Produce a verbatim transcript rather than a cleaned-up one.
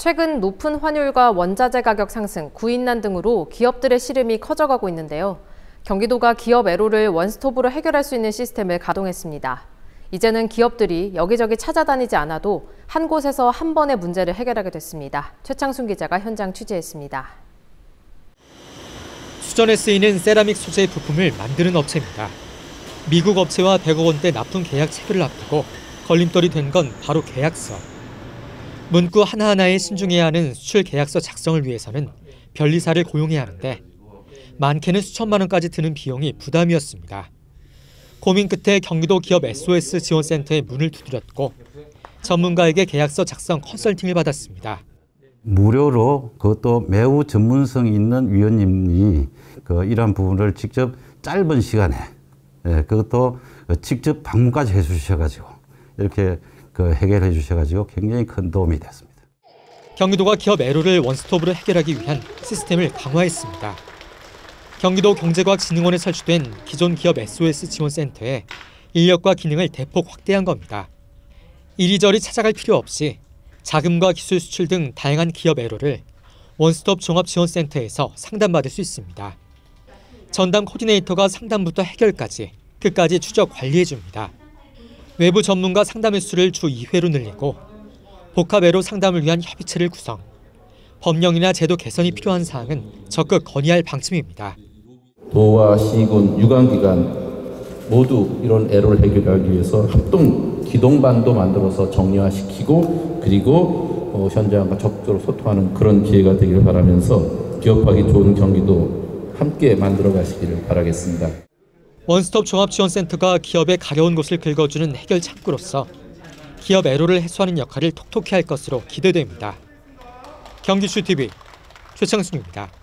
최근 높은 환율과 원자재 가격 상승, 구인난 등으로 기업들의 시름이 커져가고 있는데요. 경기도가 기업 애로를 원스톱으로 해결할 수 있는 시스템을 가동했습니다. 이제는 기업들이 여기저기 찾아다니지 않아도 한 곳에서 한 번에 문제를 해결하게 됐습니다. 최창순 기자가 현장 취재했습니다. 수전에 쓰이는 세라믹 소재 부품을 만드는 업체입니다. 미국 업체와 백억 원대 납품 계약 체결을 앞두고 걸림돌이 된 건 바로 계약서. 문구 하나하나에 신중해야 하는 수출 계약서 작성을 위해서는 변리사를 고용해야 하는데 많게는 수천만 원까지 드는 비용이 부담이었습니다. 고민 끝에 경기도 기업 에스오에스 지원센터에 문을 두드렸고 전문가에게 계약서 작성 컨설팅을 받았습니다. 무료로 그것도 매우 전문성 있는 위원님이 그 이러한 부분을 직접 짧은 시간에 예, 그것도 직접 방문까지 해주셔가지고 이렇게 그 해결해 주셔가지고 굉장히 큰 도움이 됐습니다. 경기도가 기업 애로를 원스톱으로 해결하기 위한 시스템을 강화했습니다. 경기도 경제과학진흥원에 설치된 기존 기업 에스오에스 지원센터에 인력과 기능을 대폭 확대한 겁니다. 이리저리 찾아갈 필요 없이 자금과 기술 수출 등 다양한 기업 애로를 원스톱 종합지원센터에서 상담받을 수 있습니다. 전담 코디네이터가 상담부터 해결까지 끝까지 추적 관리해 줍니다. 외부 전문가 상담 횟수를 주 이 회로 늘리고 복합 애로 상담을 위한 협의체를 구성. 법령이나 제도 개선이 필요한 사항은 적극 건의할 방침입니다. 도와 시군, 유관기관 모두 이런 애로를 해결하기 위해서 합동 기동반도 만들어서 정리화시키고 그리고 어, 현장과 적극적으로 소통하는 그런 기회가 되기를 바라면서 기업하기 좋은 경기도 함께 만들어 가시기를 바라겠습니다. 원스톱 종합지원센터가 기업의 가려운 곳을 긁어주는 해결 창구로서 기업 애로를 해소하는 역할을 톡톡히 할 것으로 기대됩니다. 경기슈 티비 최창순입니다.